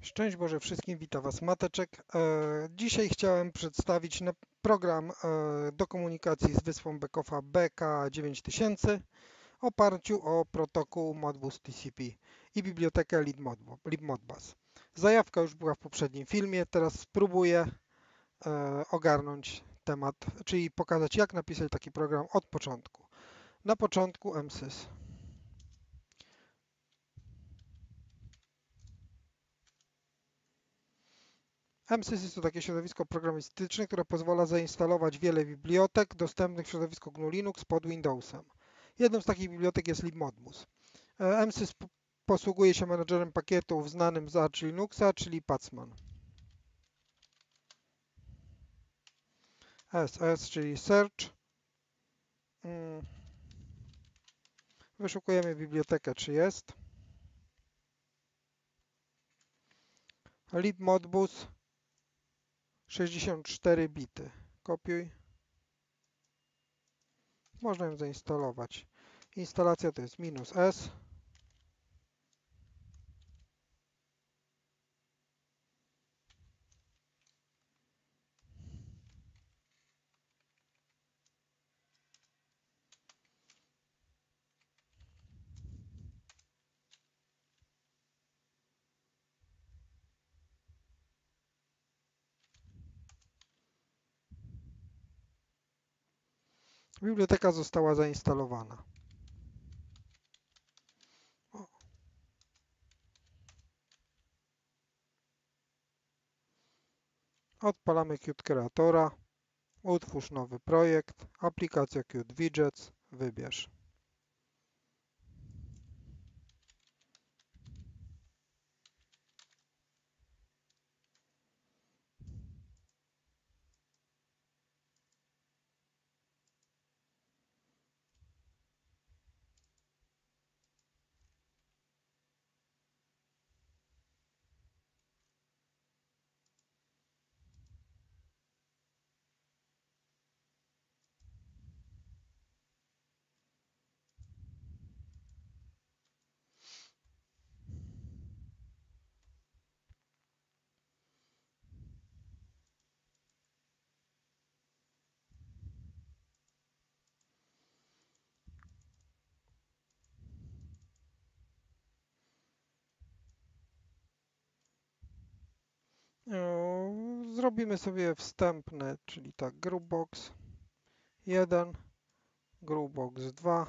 Szczęść Boże wszystkim, witam Was Mateczek. Dzisiaj chciałem przedstawić program do komunikacji z wyspą Backoffa BK9000 w oparciu o protokół Modbus TCP i bibliotekę libmodbus. Zajawka już była w poprzednim filmie, teraz spróbuję ogarnąć temat, czyli pokazać, jak napisać taki program od początku. Na początku MSys. MSys jest to takie środowisko programistyczne, które pozwala zainstalować wiele bibliotek dostępnych w środowisku GNU Linux pod Windowsem. Jedną z takich bibliotek jest libmodbus. MSys posługuje się menedżerem pakietów znanym z Arch Linuxa, czyli Pacman. SS, czyli Search. Wyszukujemy bibliotekę, czy jest. Libmodbus 64 bity. Kopiuj. Można ją zainstalować. Instalacja to jest -S. Biblioteka została zainstalowana. Odpalamy Qt Creatora, utwórz nowy projekt, aplikacja Qt Widgets, wybierz. Zrobimy sobie wstępny, czyli tak, groupbox 1, groupbox 2,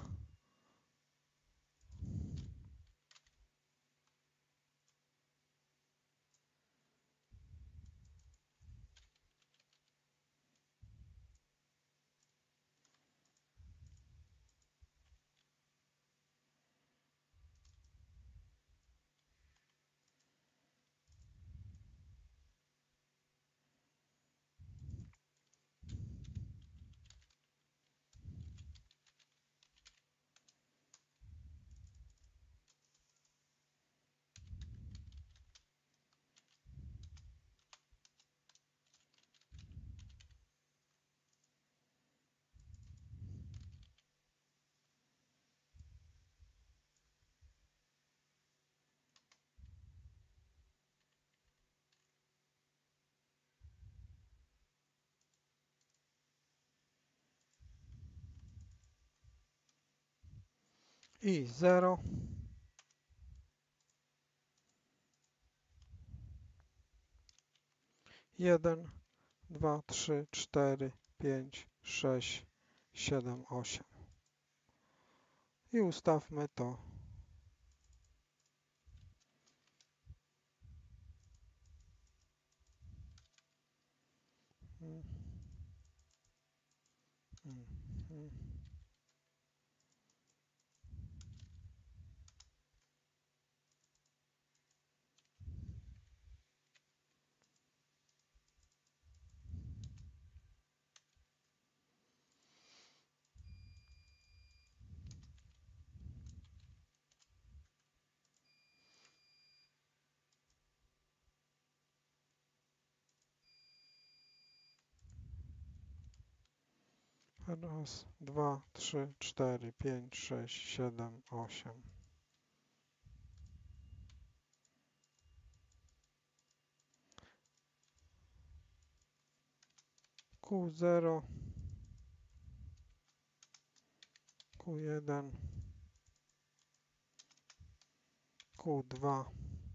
i 0. Jeden, 2, 3, 4, 5, 6, 7, 8. I ustawmy to. Raz, 2, 3, 4, 5, 6, 7, 8. Q0, Q1, Q2,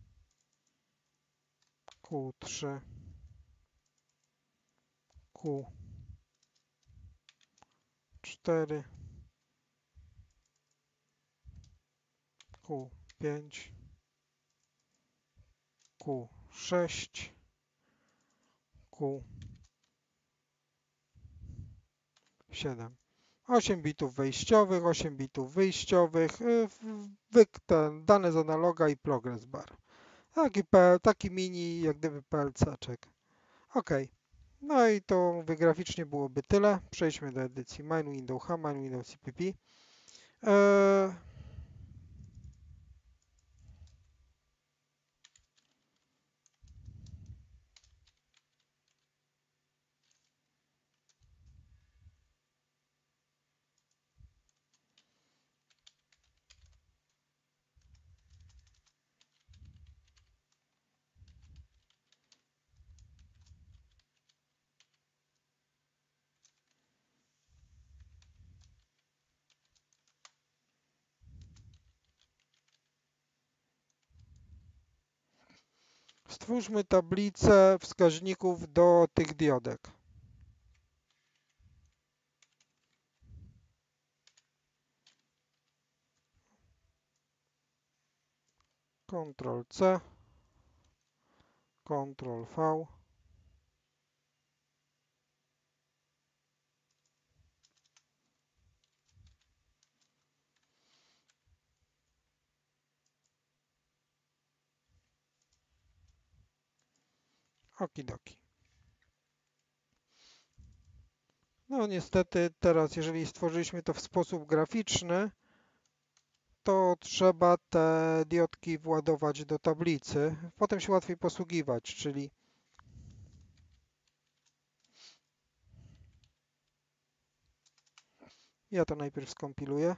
Q3, Q4, Q5, Q6, Q7. 8 bitów wejściowych, 8 bitów wyjściowych, dane z analoga i progress bar. Taki mini, jak gdyby PLC-czek. OK. No i to mówię, graficznie byłoby tyle. Przejdźmy do edycji Main Window H, Main Window CPP. Stwórzmy tablicę wskaźników do tych diodek. Ctrl-C, Ctrl-V. Okidoki. No niestety teraz, jeżeli stworzyliśmy to w sposób graficzny, to trzeba te diodki władować do tablicy. Potem się łatwiej posługiwać, czyli ja to najpierw skompiluję.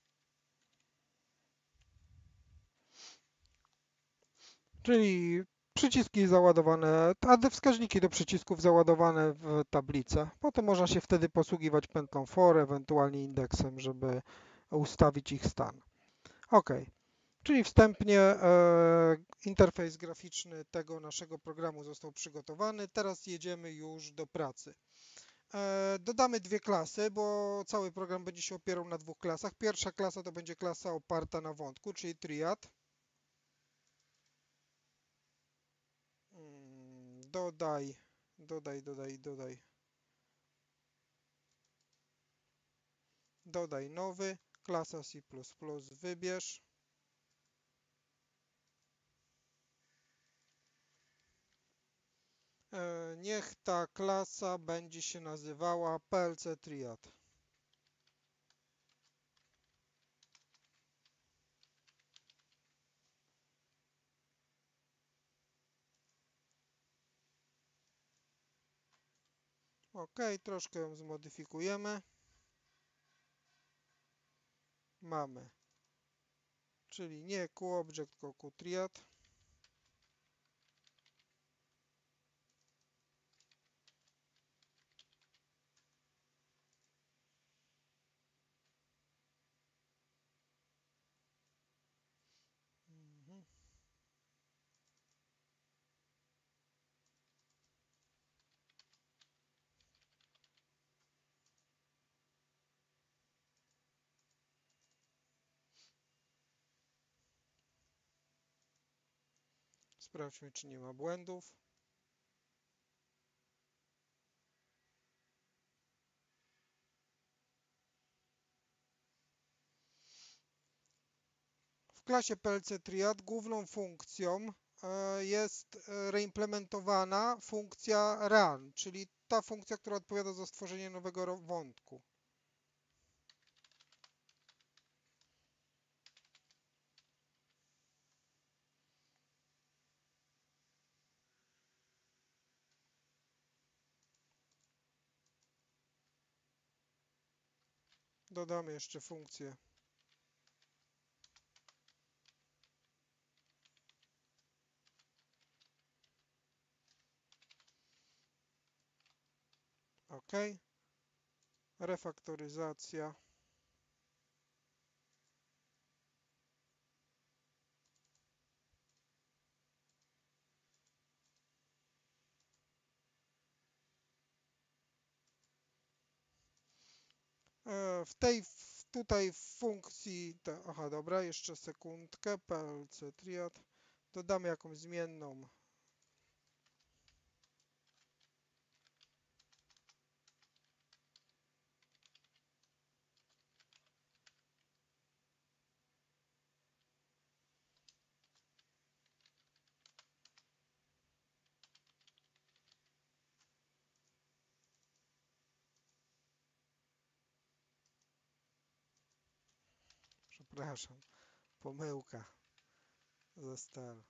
Czyli przyciski załadowane, wskaźniki do przycisków załadowane w tablicę. Potem można się wtedy posługiwać pętlą for, ewentualnie indeksem, żeby ustawić ich stan. OK. Czyli wstępnie interfejs graficzny tego naszego programu został przygotowany. Teraz jedziemy już do pracy. Dodamy dwie klasy, bo cały program będzie się opierał na dwóch klasach. Pierwsza klasa to będzie klasa oparta na wątku, czyli triad. Dodaj. Dodaj nowy, klasa C++, wybierz. Niech ta klasa będzie się nazywała PLC Triad. OK, troszkę ją zmodyfikujemy. Mamy, czyli nie QObject, tylko QTriad. Sprawdźmy, czy nie ma błędów. W klasie PLC Triad główną funkcją jest reimplementowana funkcja run, czyli ta funkcja, która odpowiada za stworzenie nowego wątku. Dodamy jeszcze funkcję OK. Refaktoryzacja. Tutaj w funkcji, aha, dobra, jeszcze sekundkę, PLC Triad, dodamy jakąś zmienną. Przepraszam, pomyłka ze stel.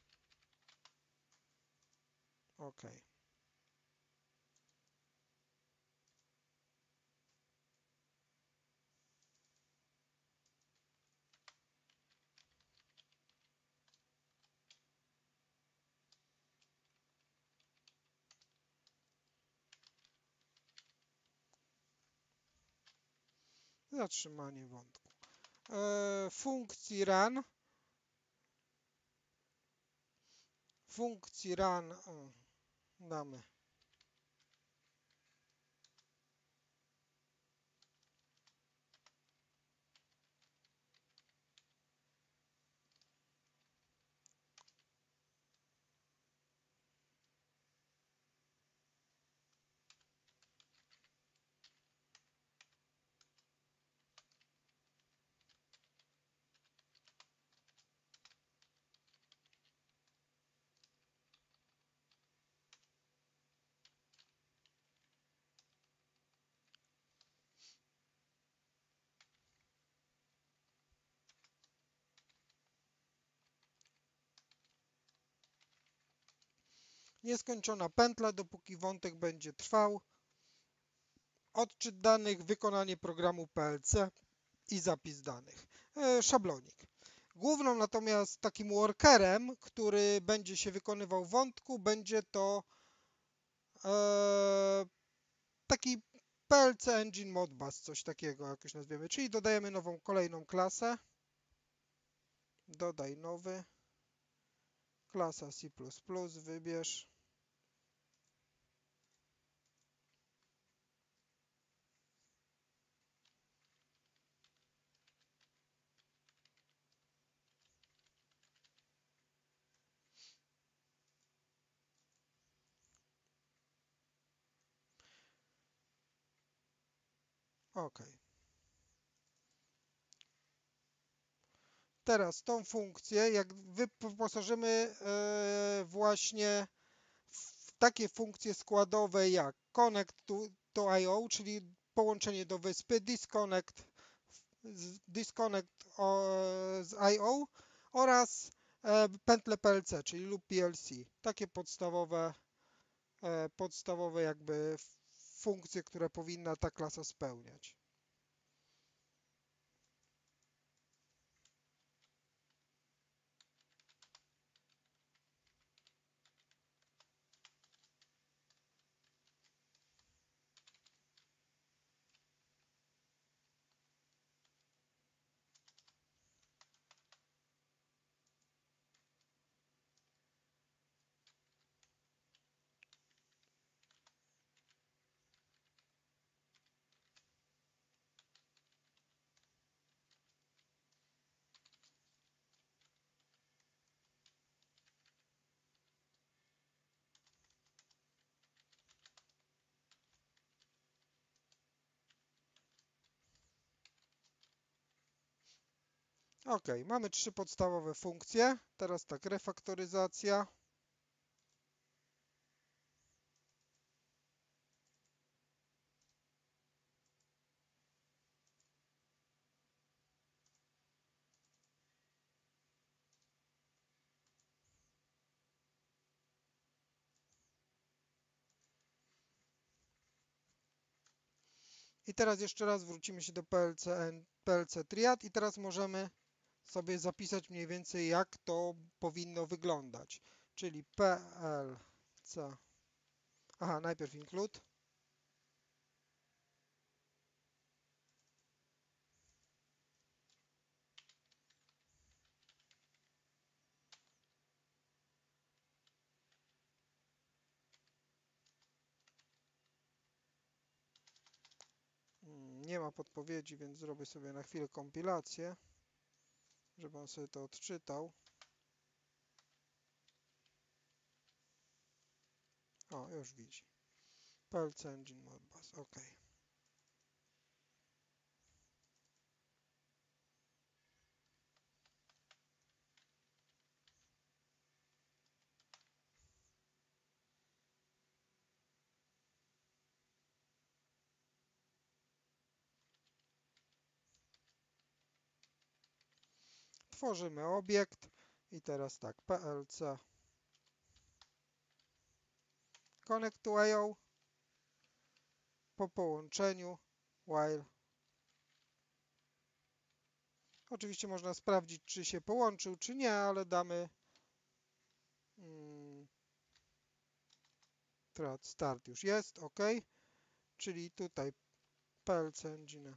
OK. Zatrzymanie wątku. Funkcji run damy nieskończona pętla, dopóki wątek będzie trwał. Odczyt danych, wykonanie programu PLC i zapis danych. Szablonik. Główną natomiast takim workerem, który będzie się wykonywał w wątku, będzie to taki PLC Engine Modbus, coś takiego jakoś nazwiemy, czyli dodajemy nową kolejną klasę, dodaj nowy, klasa C++, wybierz, OK. Teraz tą funkcję, jak wyposażymy właśnie w takie funkcje składowe jak connect to IO, czyli połączenie do wyspy, disconnect z IO oraz pętle PLC, czyli loop PLC. Takie podstawowe jakby funkcje, które powinna ta klasa spełniać. OK, mamy trzy podstawowe funkcje. Teraz tak, refaktoryzacja. I teraz jeszcze raz wrócimy się do PLC Triad i teraz możemy sobie zapisać mniej więcej, jak to powinno wyglądać. Czyli PLC. Aha, najpierw include. Nie ma podpowiedzi, więc zrobię sobie na chwilę kompilację, żeby on sobie to odczytał. O, już widzi. PLC Engine Modbus, OK. Tworzymy obiekt i teraz tak, PLC Connect to IO po połączeniu while. Oczywiście można sprawdzić, czy się połączył, czy nie, ale damy start już jest, OK. Czyli tutaj PLC Engine.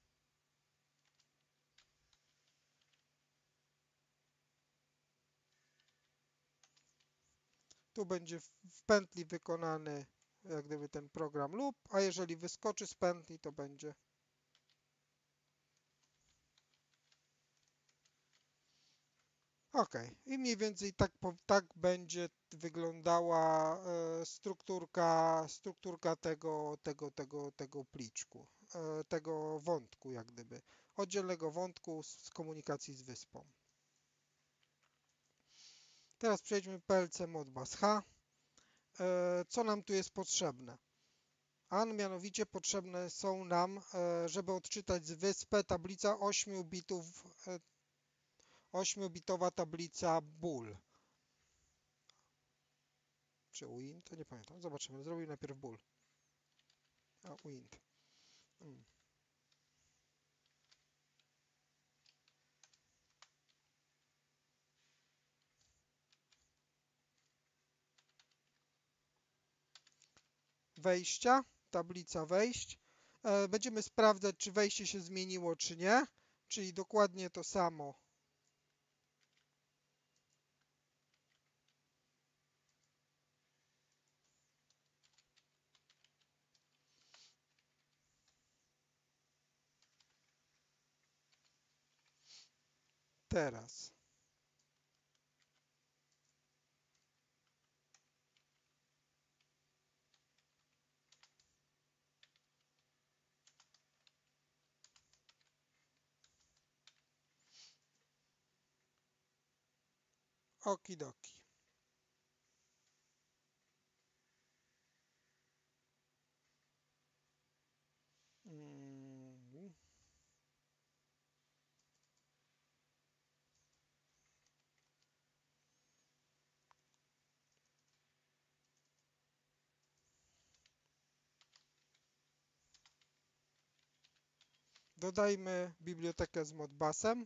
Tu będzie w pętli wykonany jak gdyby ten program loop, a jeżeli wyskoczy z pętli, to będzie OK. I mniej więcej tak będzie wyglądała strukturka tego pliczku, tego wątku jak gdyby, oddzielnego wątku z komunikacji z wyspą. Teraz przejdźmy PLC Modbus H. Co nam tu jest potrzebne? A mianowicie potrzebne są nam, żeby odczytać z wyspy tablica 8 bitów, 8-bitowa tablica bool. Czy win? To nie pamiętam. Zobaczymy. Zrobił najpierw bool. A win. wejścia, tablica wejść. Będziemy sprawdzać, czy wejście się zmieniło, czy nie, czyli dokładnie to samo. Teraz. Okidoki. Dodajmy bibliotekę z Modbusem.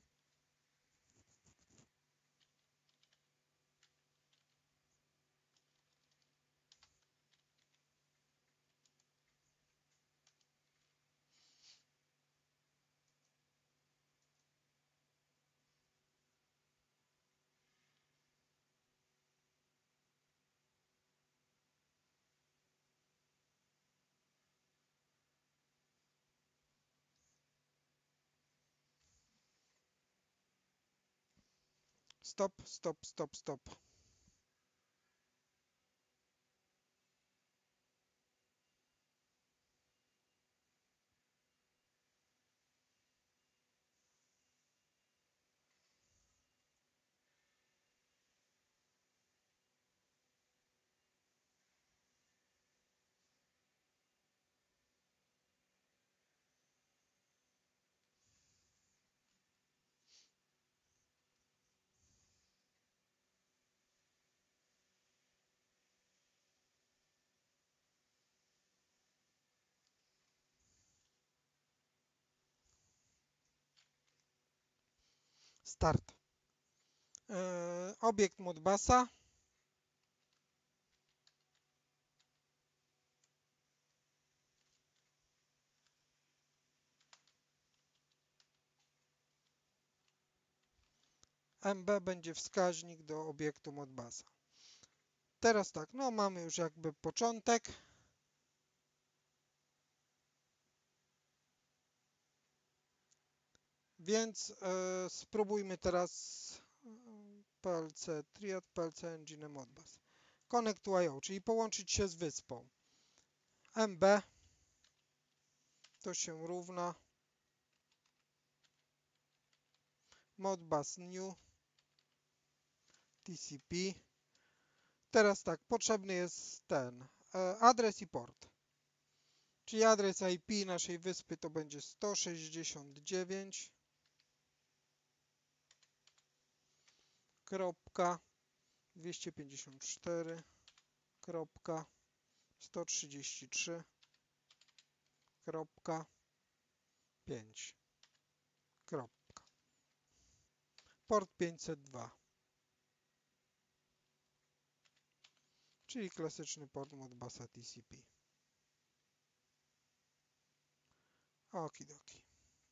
Stop, stop, stop, stop. Start. Obiekt Modbusa. MB będzie wskaźnik do obiektu Modbusa. Teraz tak, no mamy już jakby początek. Więc spróbujmy teraz PLC Triad, PLC Engine Modbus. Connect IO, czyli połączyć się z wyspą. MB to się równa Modbus New TCP. Teraz tak, potrzebny jest ten adres i port. Czyli adres IP naszej wyspy to będzie 169. 254.133.5. Port 502, czyli klasyczny port Modbusa TCP. Okidoki.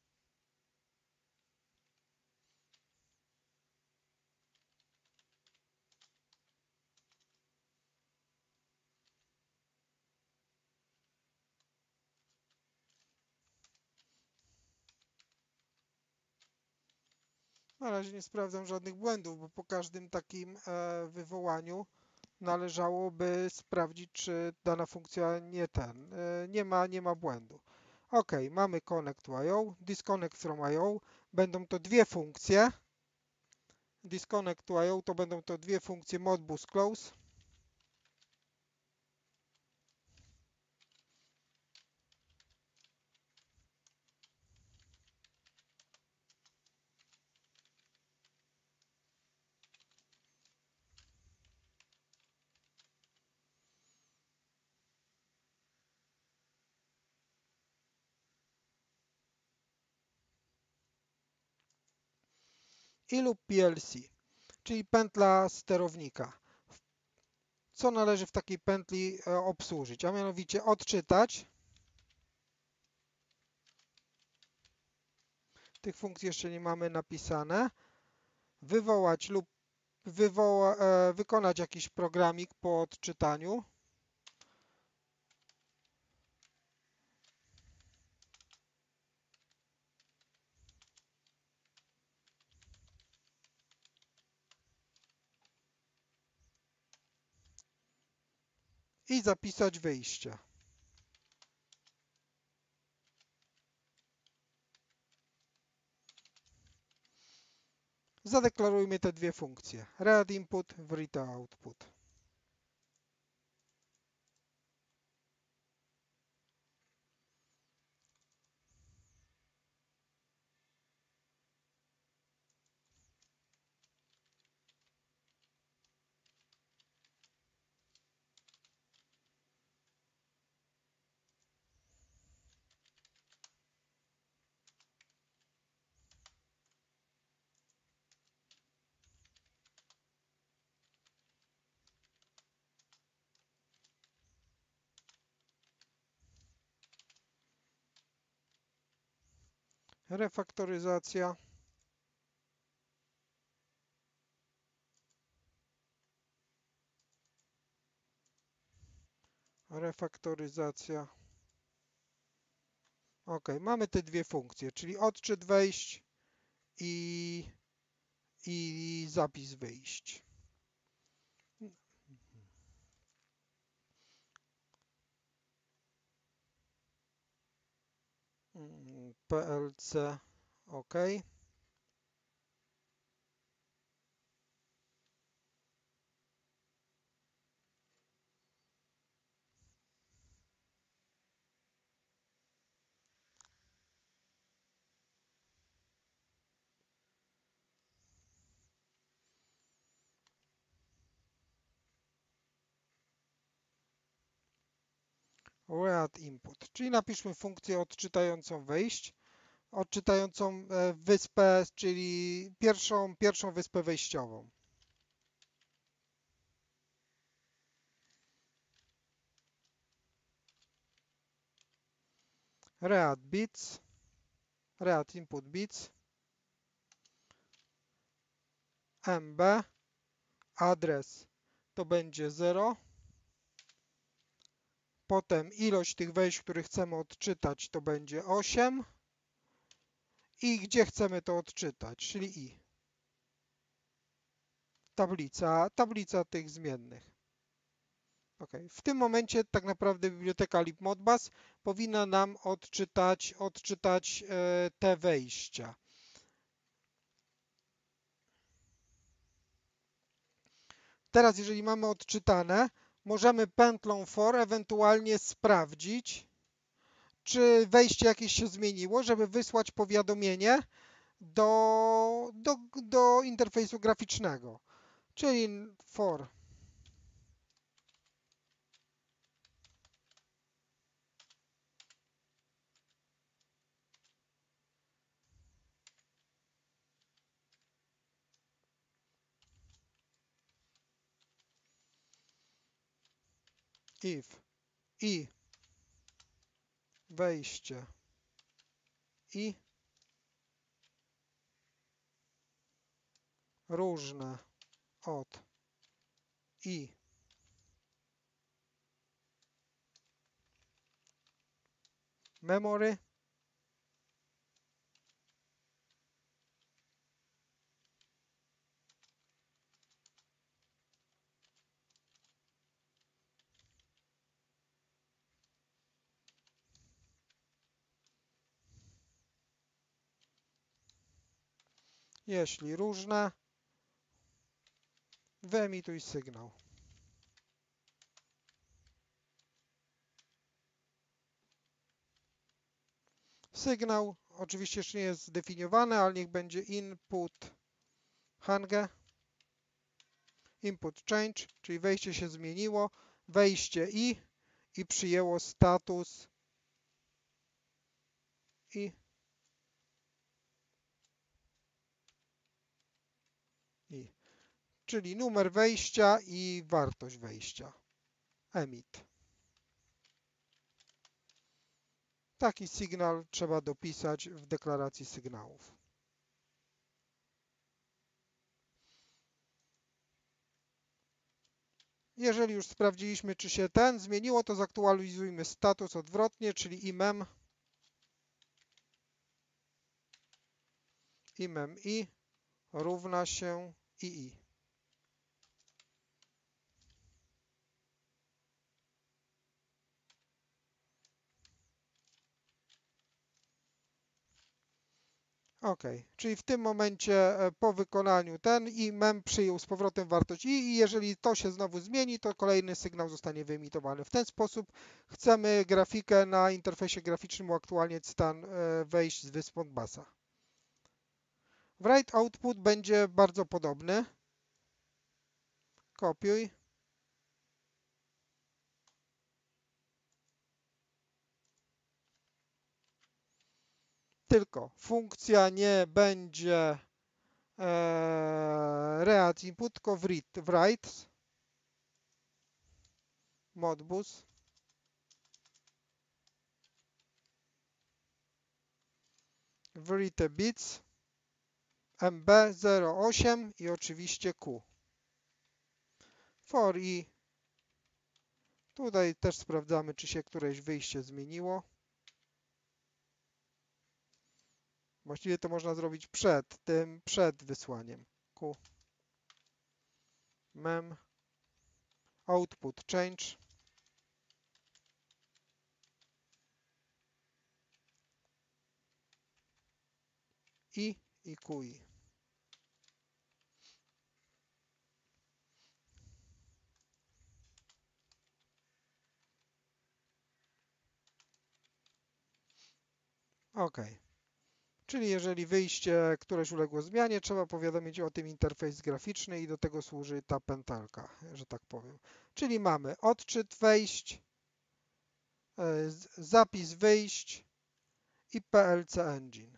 Na razie nie sprawdzam żadnych błędów, bo po każdym takim wywołaniu należałoby sprawdzić, czy dana funkcja nie ma błędu. OK, mamy connect IO, disconnect from IO. Będą to dwie funkcje. Disconnect IO to będą to dwie funkcje Modbus close. I lub PLC, czyli pętla sterownika. co należy w takiej pętli obsłużyć, a mianowicie odczytać. Tych funkcji jeszcze nie mamy napisane. Wywołać lub wykonać jakiś programik po odczytaniu. I zapisać wyjście. Zadeklarujmy te dwie funkcje. Read input, read output. Refaktoryzacja. Refaktoryzacja. OK, mamy te dwie funkcje, czyli odczyt wejść i zapis wyjść. PLC, OK. Read input, czyli napiszmy funkcję odczytającą wejść, odczytającą wyspę, czyli pierwszą wyspę wejściową. Read bits, read input bits, MB, adres to będzie 0, potem ilość tych wejść, które chcemy odczytać, to będzie 8 i gdzie chcemy to odczytać, czyli i. Tablica tych zmiennych. OK. W tym momencie tak naprawdę biblioteka libmodbus powinna nam odczytać te wejścia. Teraz, jeżeli mamy odczytane, możemy pętlą for ewentualnie sprawdzić, czy wejście jakieś się zmieniło, żeby wysłać powiadomienie do interfejsu graficznego. Czyli for if i wejście i różne od i memory jeśli różne, wyemituj sygnał. Sygnał oczywiście jeszcze nie jest zdefiniowany, ale niech będzie input hangę, input change, czyli wejście się zmieniło, wejście i przyjęło status i. czyli numer wejścia i wartość wejścia. Emit. Taki sygnał trzeba dopisać w deklaracji sygnałów. Jeżeli już sprawdziliśmy, czy się zmieniło, to zaktualizujmy status odwrotnie, czyli imem i równa się ii. OK, czyli w tym momencie po wykonaniu i mem przyjął z powrotem wartość i jeżeli to się znowu zmieni, to kolejny sygnał zostanie wyemitowany. W ten sposób chcemy grafikę na interfejsie graficznym uaktualniać stan wejść z wysp Modbusa. Write output będzie bardzo podobny. Kopiuj. Tylko funkcja nie będzie read input, tylko write Modbus write bits MB08 i oczywiście Q. For i tutaj też sprawdzamy, czy się któreś wyjście zmieniło. Właściwie to można zrobić przed wysłaniem. Q mem output change i QI. OK. Czyli jeżeli wyjście któreś uległo zmianie, trzeba powiadomić o tym interfejs graficzny i do tego służy ta pętelka, że tak powiem. Czyli mamy odczyt wejść, zapis wyjść i PLC Engine.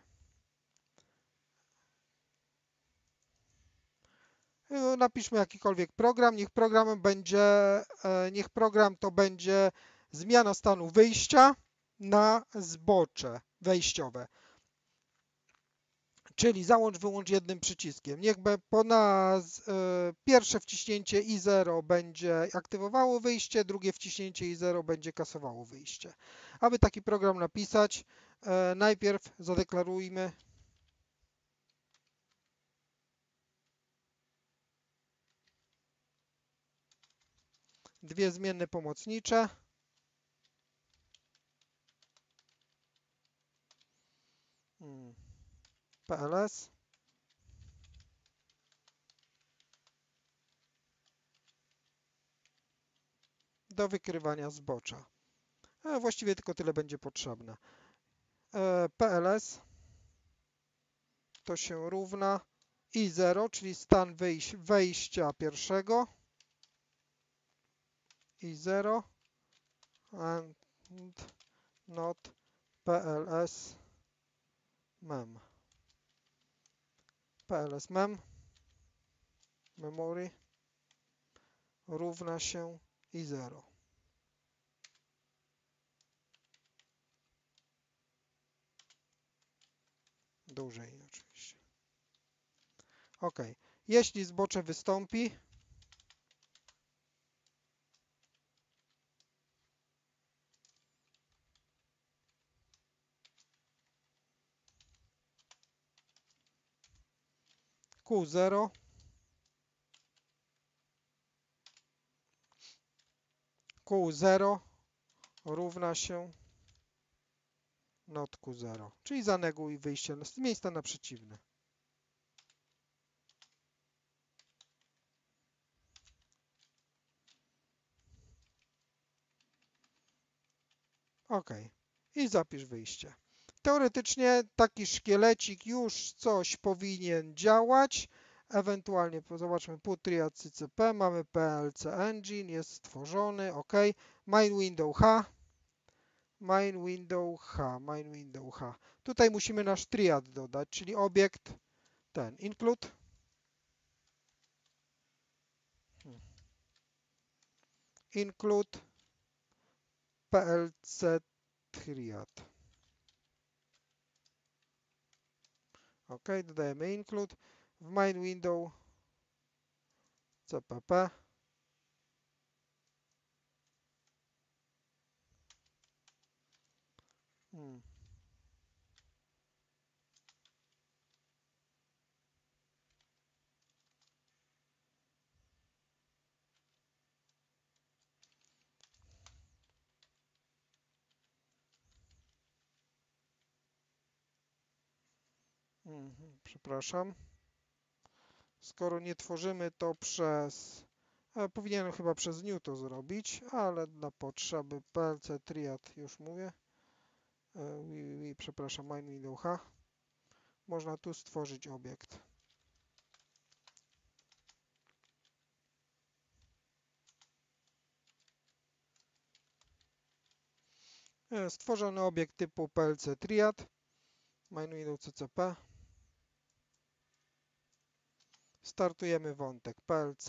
Napiszmy jakikolwiek program, niech program to będzie zmiana stanu wyjścia na zbocze wejściowe. Czyli załącz, wyłącz jednym przyciskiem. Niech pierwsze wciśnięcie I0 będzie aktywowało wyjście, drugie wciśnięcie I0 będzie kasowało wyjście. Aby taki program napisać, najpierw zadeklarujmy dwie zmienne pomocnicze. PLS do wykrywania zbocza. Właściwie tylko tyle będzie potrzebne. PLS to się równa I0, czyli stan wejścia pierwszego I0 and not PLS mem. PLS mem memory równa się I0. Dłużej oczywiście. OK. Jeśli zbocze wystąpi, Q0 równa się not Q0, czyli zaneguj wyjście z miejsca na przeciwne. OK. I zapisz wyjście. Teoretycznie taki szkielecik już coś powinien działać. Ewentualnie zobaczmy put triad CCP, mamy PLC Engine, jest stworzony, OK. Main window H. Tutaj musimy nasz triad dodać, czyli obiekt ten include include PLC triad. OK, dodajemy include. W main window CPP. Przepraszam. Skoro nie tworzymy to przez... powinienem chyba przez new to zrobić, ale dla potrzeby PLC triad już mówię. Przepraszam, main window H. Można tu stworzyć obiekt. Stworzony obiekt typu PLC triad. Main window CCP. Startujemy wątek PLC.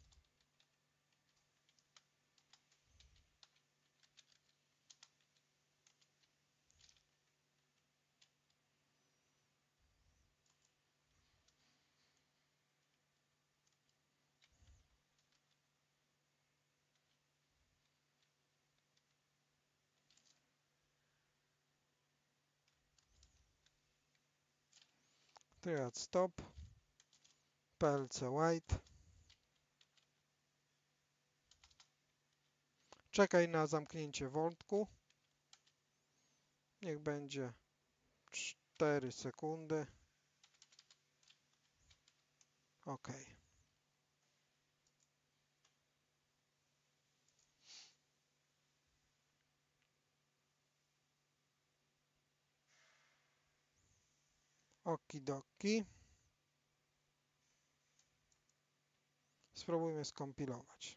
Triad stop. PLC white. Czekaj na zamknięcie wątku. Niech będzie 4 sekundy. OK. Okidoki. Spróbujmy skompilować.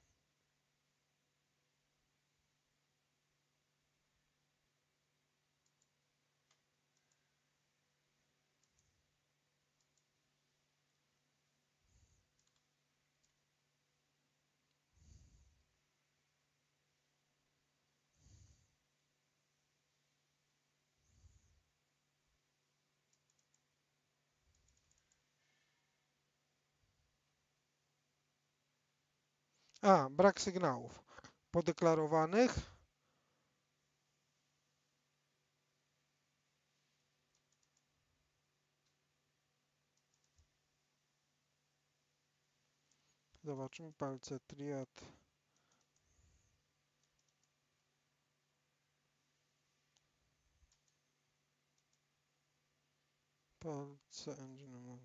Brak sygnałów podeklarowanych. Zobaczymy palce triad. Palce engine.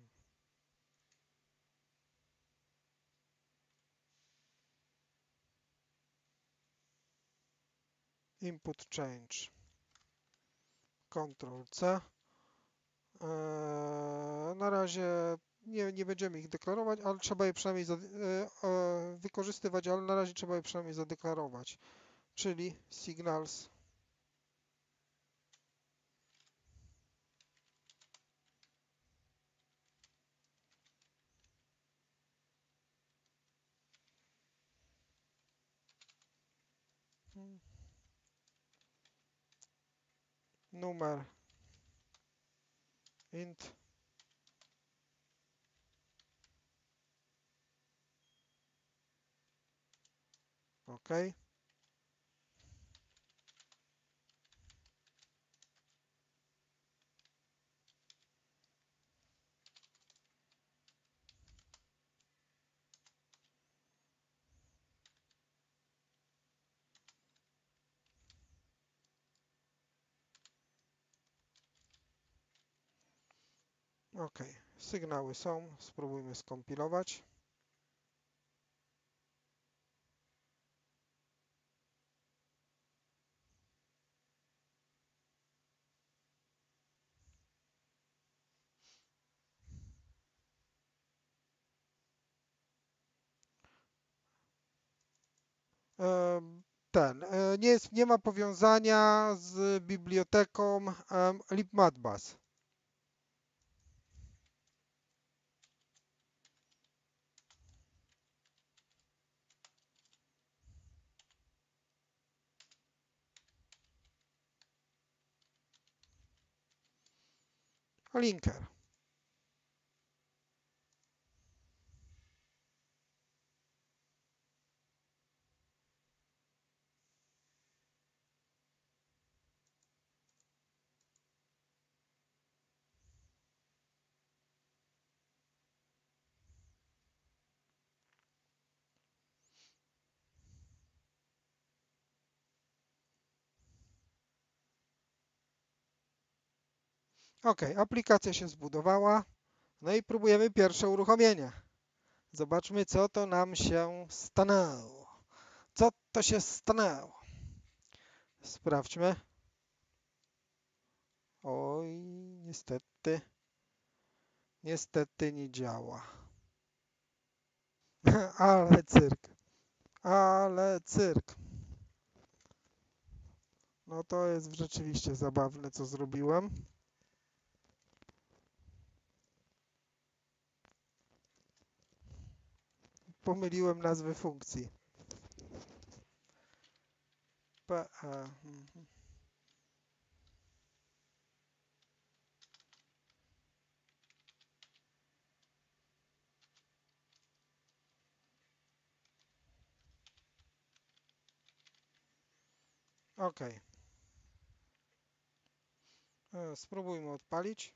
Input change. Ctrl C. Na razie nie będziemy ich deklarować, ale trzeba je przynajmniej wykorzystywać, ale na razie trzeba je przynajmniej zadeklarować. Czyli signals numer int OK. OK. Sygnały są. Spróbujmy skompilować. Nie ma powiązania z biblioteką libmatbus. linker. OK, aplikacja się zbudowała. No i próbujemy pierwsze uruchomienie. Zobaczmy, co to nam się stanęło. Co to się stanęło? Sprawdźmy. Oj, niestety nie działa. Ale cyrk. Ale cyrk. No to jest rzeczywiście zabawne, co zrobiłem. Pomyliłem nazwy funkcji. OK. Spróbujmy odpalić.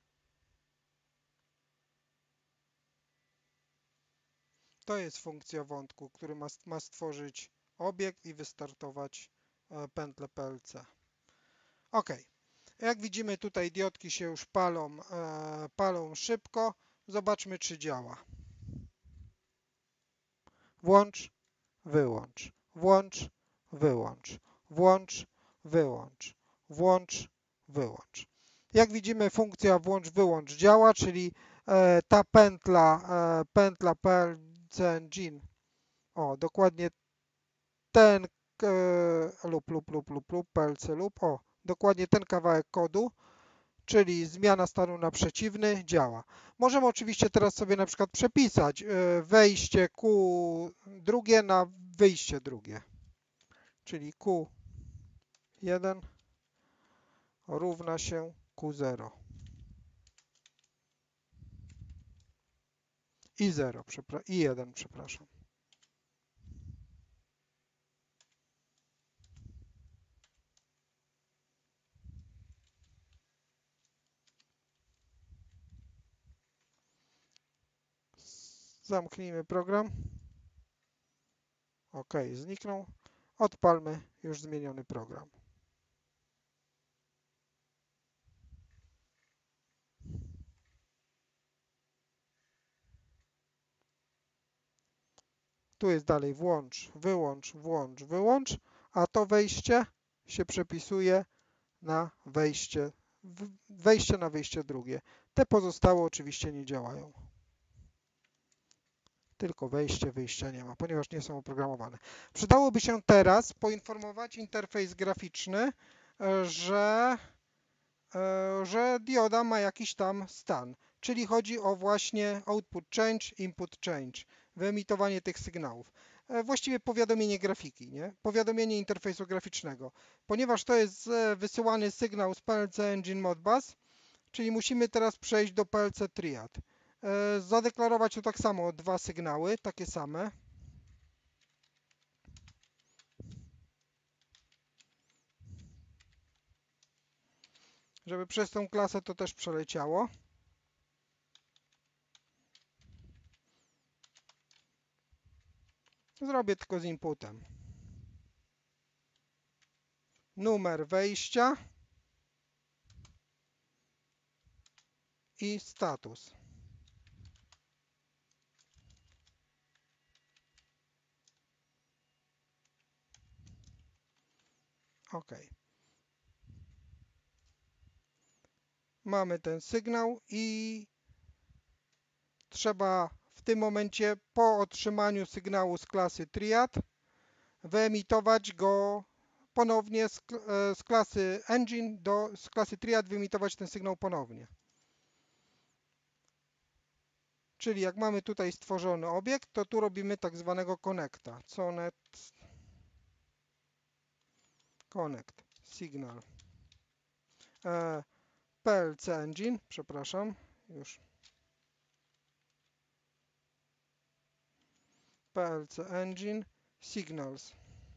To jest funkcja wątku, który ma stworzyć obiekt i wystartować pętlę PLC. OK. Jak widzimy, tutaj diodki się już palą szybko. Zobaczmy, czy działa. Włącz, wyłącz, włącz, wyłącz, włącz, wyłącz, włącz, wyłącz. Jak widzimy, funkcja włącz-wyłącz działa, czyli ta pętla PLC Engine, o, dokładnie ten lub PLC lub, o, dokładnie ten kawałek kodu, czyli zmiana stanu na przeciwny, działa. Możemy oczywiście teraz sobie na przykład przepisać wejście Q2 na wyjście drugie, czyli Q1 równa się Q0 i 1, przepraszam. Zamknijmy program. OK, zniknął. Odpalmy już zmieniony program. Tu jest dalej włącz, wyłącz, włącz, wyłącz, a to wejście się przepisuje na wejście na wyjście drugie. Te pozostałe oczywiście nie działają. Tylko wejście, wyjścia nie ma, ponieważ nie są oprogramowane. Przydałoby się teraz poinformować interfejs graficzny, że dioda ma jakiś tam stan, czyli chodzi o właśnie output change, input change, wyemitowanie tych sygnałów. Właściwie powiadomienie grafiki, nie? Powiadomienie interfejsu graficznego. Ponieważ to jest wysyłany sygnał z PLC Engine Modbus, czyli musimy teraz przejść do PLC Triad. Zadeklarować to tak samo dwa sygnały, takie same. Żeby przez tą klasę to też przeleciało. Zrobię tylko z inputem. Numer wejścia i status. OK. Mamy ten sygnał i trzeba w tym momencie po otrzymaniu sygnału z klasy Triad wyemitować go ponownie z klasy Engine z klasy Triad wyemitować ten sygnał ponownie. Czyli jak mamy tutaj stworzony obiekt, to tu robimy tak zwanego connecta. Connect signal. PLC Engine, przepraszam, już. PLC Engine, Signals.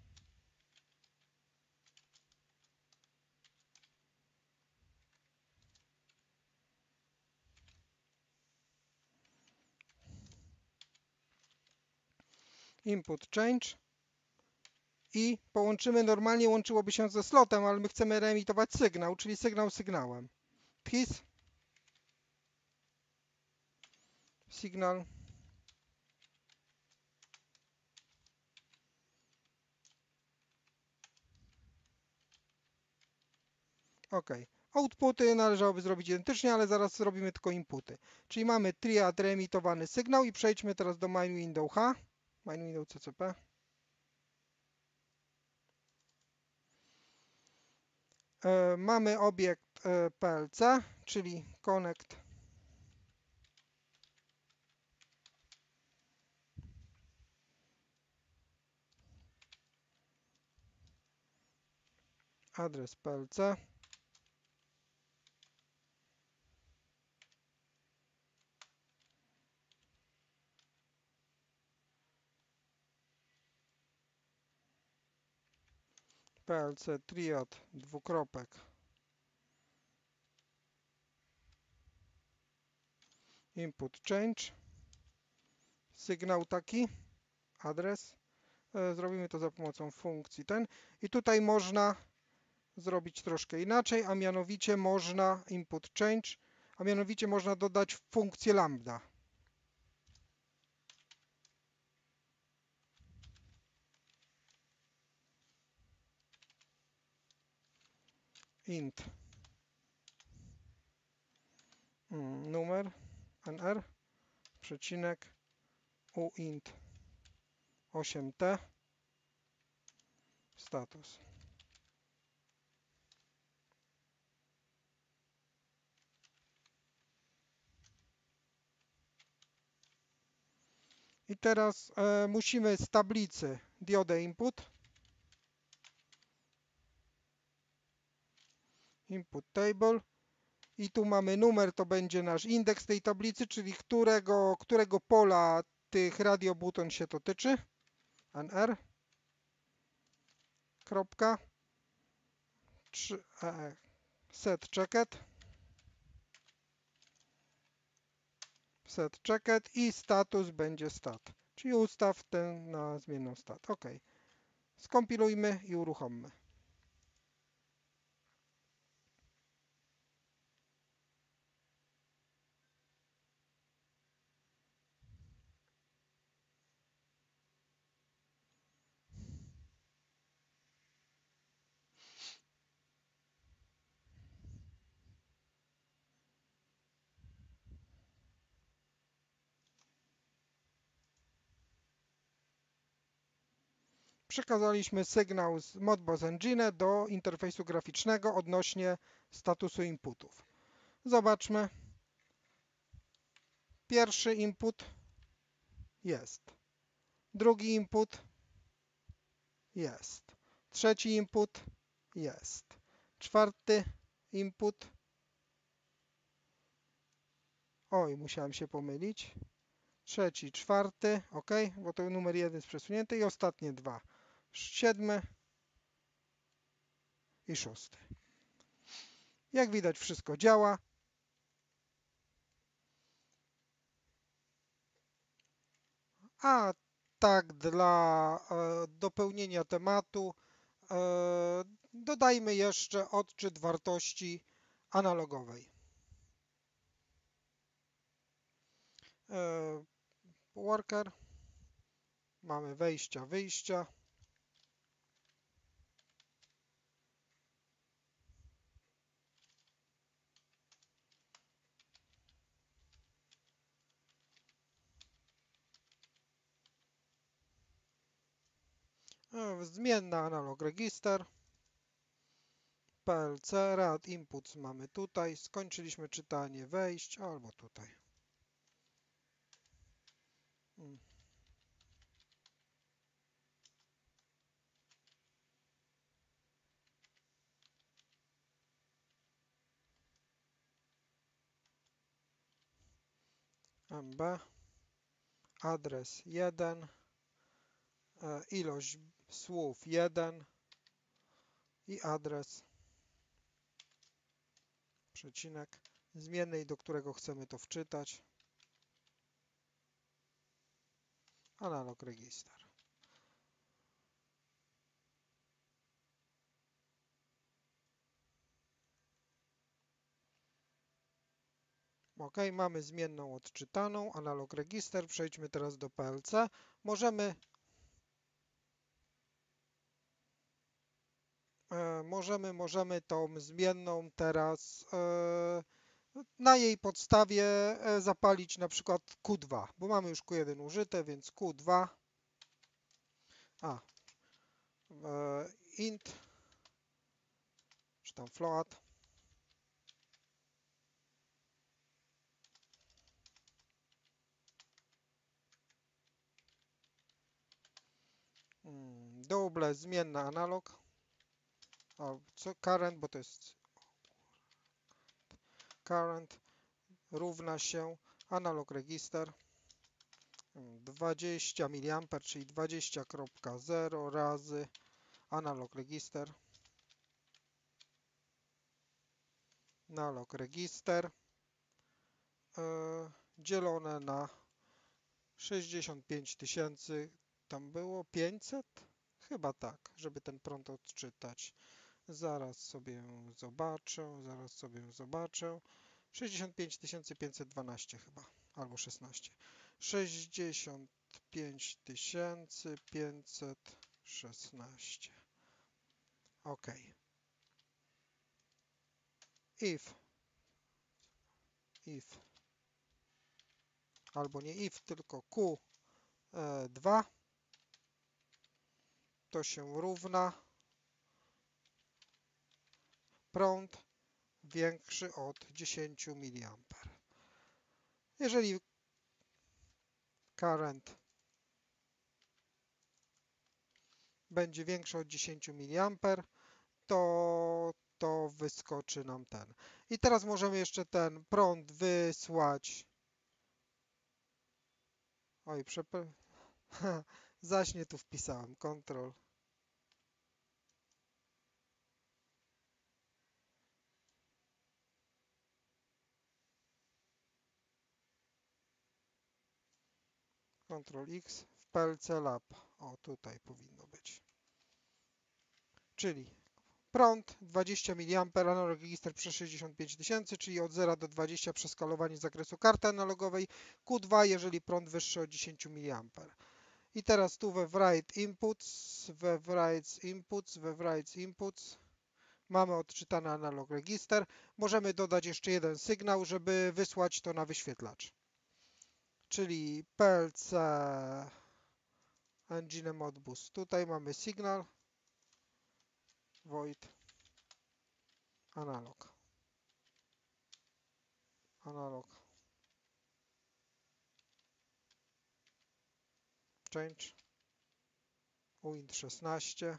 Input change i połączymy, normalnie łączyłoby się ze slotem, ale my chcemy reemitować sygnał, czyli sygnał sygnałem. THIS, signal, OK. Outputy należałoby zrobić identycznie, ale zaraz zrobimy tylko inputy. Czyli mamy triad reemitowany sygnał i przejdźmy teraz do main window H, main window CCP. Mamy obiekt PLC, czyli connect adres PLC. PLC triad dwukropek input change, sygnał taki, adres. Zrobimy to za pomocą funkcji ten i tutaj można zrobić troszkę inaczej, a mianowicie można input change, a mianowicie można dodać funkcję lambda. Int numer nr przecinek uint 8t status. I teraz musimy z tablicy diodę input table i tu mamy numer, to będzie nasz indeks tej tablicy, czyli którego pola tych radiobuton się to tyczy. nr kropka set checked i status będzie stat, czyli ustaw ten na zmienną stat. OK. Skompilujmy i uruchommy. Przekazaliśmy sygnał z Modbus Engine do interfejsu graficznego odnośnie statusu inputów. Zobaczmy. Pierwszy input jest. Drugi input jest. Trzeci input jest. Czwarty input. Oj, musiałem się pomylić. Trzeci, czwarty, OK, bo to numer 1 jest przesunięty i ostatnie dwa. 7 i 6. Jak widać, wszystko działa. A tak dla dopełnienia tematu dodajmy jeszcze odczyt wartości analogowej. Worker. Mamy wejścia, wyjścia. Zmienna analog register. PLC, rad inputs mamy tutaj. Skończyliśmy czytanie wejść albo tutaj. MB, adres 1, ilość słów 1 i adres, przecinek, zmiennej, do którego chcemy to wczytać, analog register. OK, mamy zmienną odczytaną, analog register. Przejdźmy teraz do PLC. Możemy tą zmienną teraz na jej podstawie zapalić na przykład Q2, bo mamy już Q1 użyte, więc Q2, int, czy tam float, double zmienna analog, co current, bo to jest current, równa się analog register 20 mA, czyli 20.0 razy analog register, analog register dzielone na 65 000, tam było 500? Chyba tak, żeby ten prąd odczytać. Zaraz sobie zobaczę. 65 512 chyba, albo 16. 65 516. OK. If, albo nie if, tylko Q2, to się równa prąd większy od 10 mA. Jeżeli current będzie większy od 10 mA, to wyskoczy nam ten. I teraz możemy jeszcze ten prąd wysłać. Oj, zaś nie tu wpisałem. Ctrl X w PLC Lab. O, tutaj powinno być. Czyli prąd 20 mA, analog register przez 65 000, czyli od 0 do 20 przeskalowanie zakresu karty analogowej. Q2, jeżeli prąd wyższy od 10 mA. I teraz tu we write inputs, mamy odczytany analog register. Możemy dodać jeszcze jeden sygnał, żeby wysłać to na wyświetlacz. Czyli PLC Engine Modbus. Tutaj mamy sygnał void analog. Change uint 16.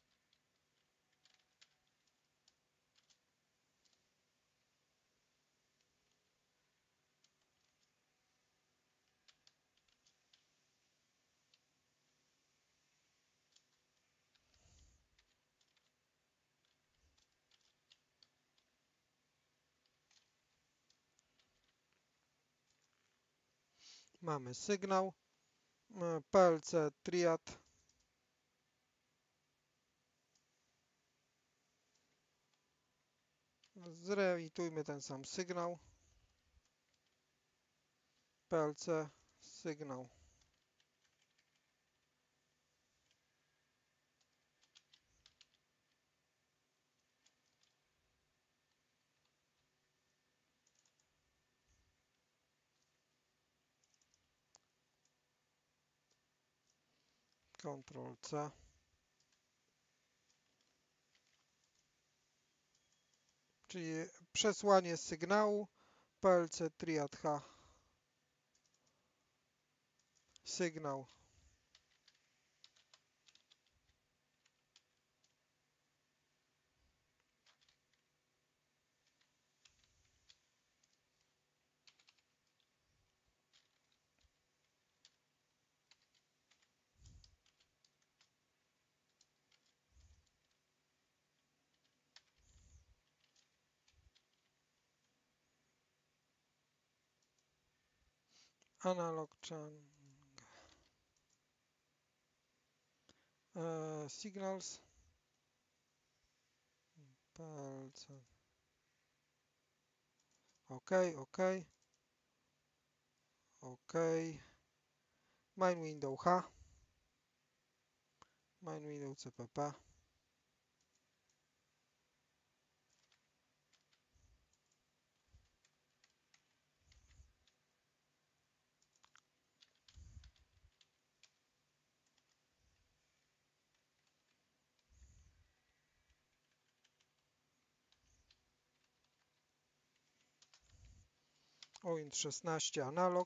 Mamy sygnał PLC triad. Zreemitujmy ten sam sygnał. PLC sygnał. Ctrl C. Czyli przesłanie sygnału PLC triad H. Sygnał. analog signals PLC. OK. Main window H, main window CPP. OINT 16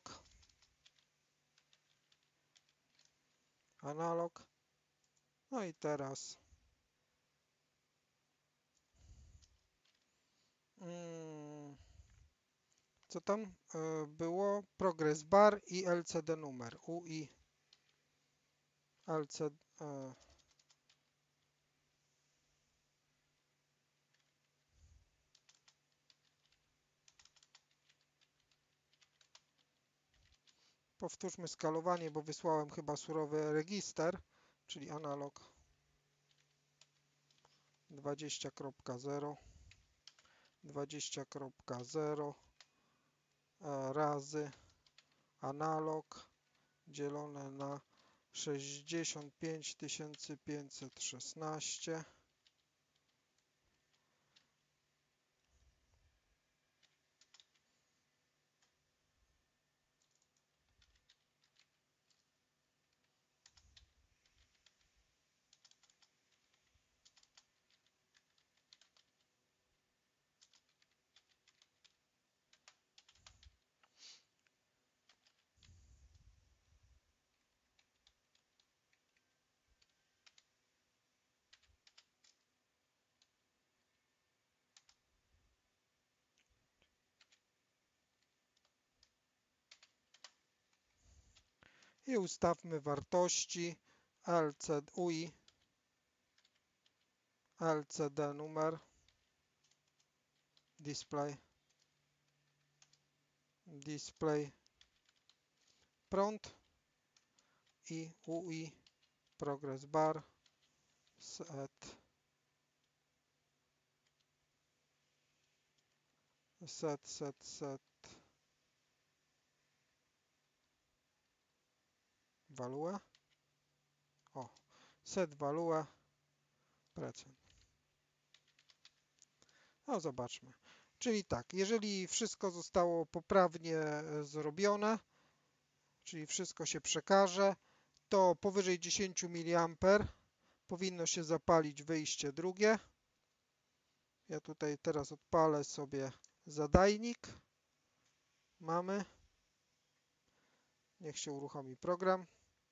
analog. No i teraz co tam było? Progress bar i LCD numer. UI LCD. Powtórzmy skalowanie, bo wysłałem chyba surowy register, czyli analog 20.0 20.0 razy analog dzielone na 65516. I ustawmy wartości UI LCD numer display prąd i UI progress bar set value. Set value procent. No zobaczmy. Czyli tak, jeżeli wszystko zostało poprawnie zrobione, czyli wszystko się przekaże, to powyżej 10 mA powinno się zapalić wyjście drugie. Ja tutaj teraz odpalę sobie zadajnik. Mamy. Niech się uruchomi program.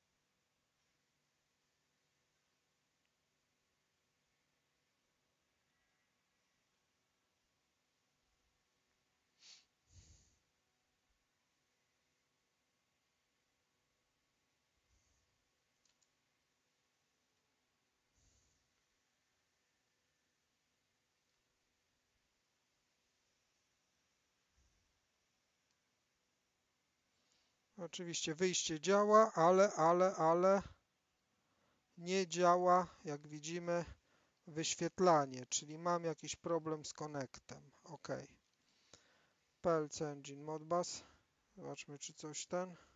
Oczywiście wyjście działa, ale nie działa, jak widzimy, wyświetlanie, czyli mam jakiś problem z konektem. OK. PLC Engine Modbus. Zobaczmy, czy coś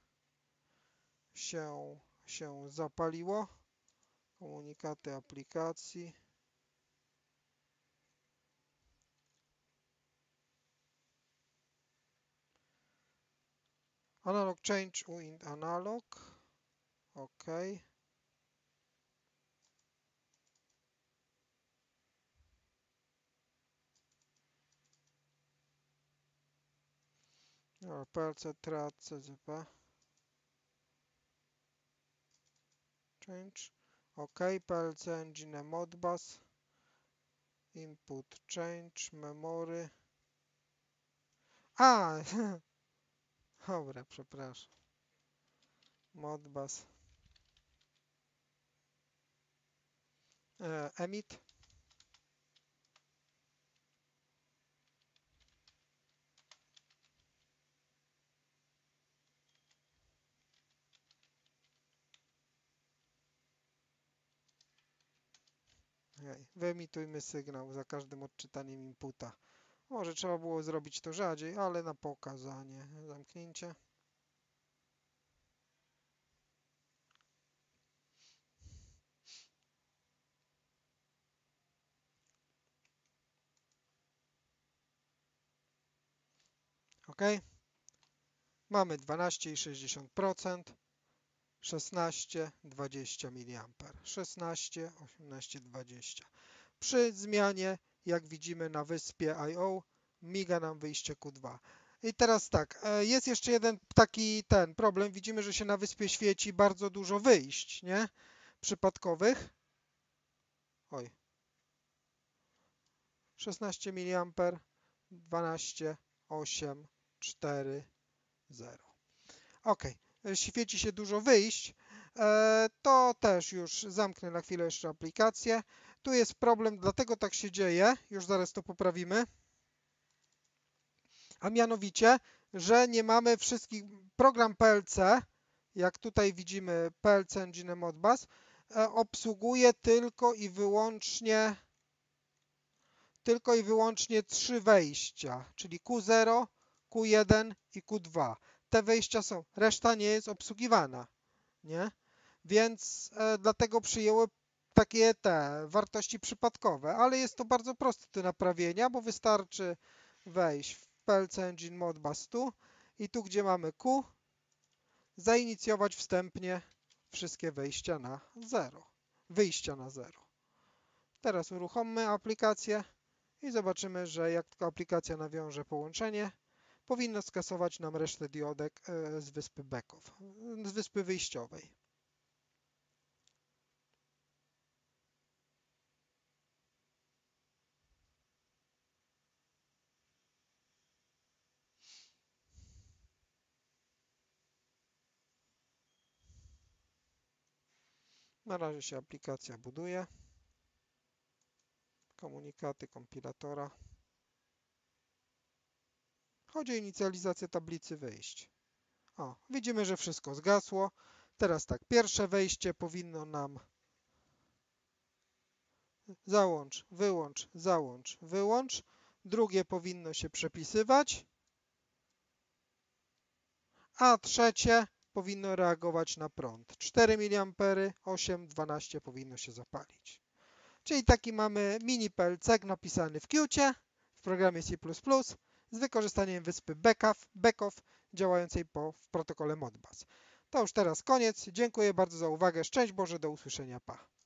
się zapaliło. Komunikaty aplikacji. Analog change UINT analog. OK. PLC TRAD CZP. Change. OK. PLC Engine Modbus. Input change. Memory. Dobra, przepraszam. Modbus. Emit. Wyemitujmy sygnał za każdym odczytaniem inputa. Może trzeba było zrobić to rzadziej, ale na pokazanie. Zamknięcie. OK. Mamy 12,60%, 16, 20 mA. 16, 18, 20. Przy zmianie, jak widzimy na wyspie I/O, miga nam wyjście Q2. I teraz tak, jest jeszcze jeden taki problem. Widzimy, że się na wyspie świeci bardzo dużo wyjść, nie? Przypadkowych. Oj. 16 mA, 12, 8, 4, 0. OK. Świeci się dużo wyjść. To też już zamknę na chwilę jeszcze aplikację. Tu jest problem, dlatego tak się dzieje. Już zaraz to poprawimy. A mianowicie, że nie mamy wszystkich. Program PLC, jak tutaj widzimy PLC Engine Modbus, obsługuje tylko i wyłącznie 3 wejścia, czyli Q0, Q1 i Q2. Te wejścia są, reszta nie jest obsługiwana, nie? Więc dlatego przyjęły takie te wartości przypadkowe, ale jest to bardzo proste do naprawienia, bo wystarczy wejść w PLC Engine Modbus tu i tu, gdzie mamy Q, zainicjować wstępnie wszystkie wyjścia na 0. Teraz uruchommy aplikację i zobaczymy, że jak tylko aplikacja nawiąże połączenie, powinno skasować nam resztę diodek z wyspy backoff, z wyspy wyjściowej. Na razie się aplikacja buduje. Komunikaty kompilatora. Chodzi o inicjalizację tablicy wyjść. O, widzimy, że wszystko zgasło. Teraz tak, pierwsze wejście powinno nam załącz, wyłącz, załącz, wyłącz. Drugie powinno się przepisywać. A trzecie powinno reagować na prąd. 4 mA, 8, 12 powinno się zapalić. Czyli taki mamy mini PLC napisany w Qcie w programie C++ z wykorzystaniem wyspy backoff działającej w protokole Modbus. To już teraz koniec. Dziękuję bardzo za uwagę. Szczęść Boże, do usłyszenia. Pa.